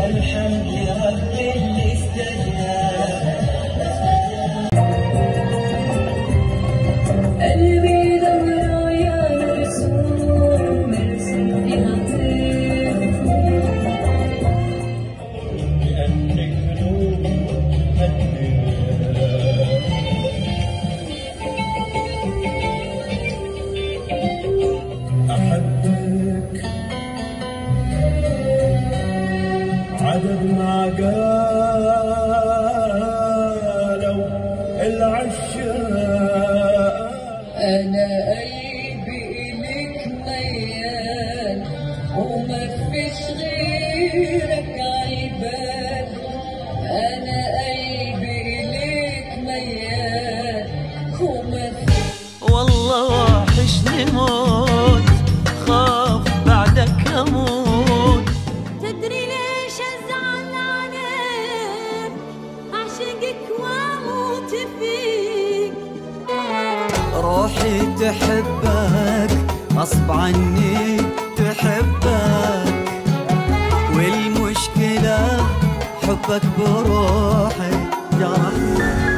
والحمد لرب اللي استجاب. قلبي دمر يا رسول مرسم فيها طيف لأنك نور أحبك عدد ما قالوا العشاق. أنا قلبي إليك ميال وما فيش غيرك عالبال. أنا قلبي إليك ميال وما فيش. والله وحشني موت خاف بعدك أموت. تدري ليش أزعل عليك أعشقك وأموت فيك. روحي تحبك غصب عني تحبك، والمشكلة حبك بروحي جرحني.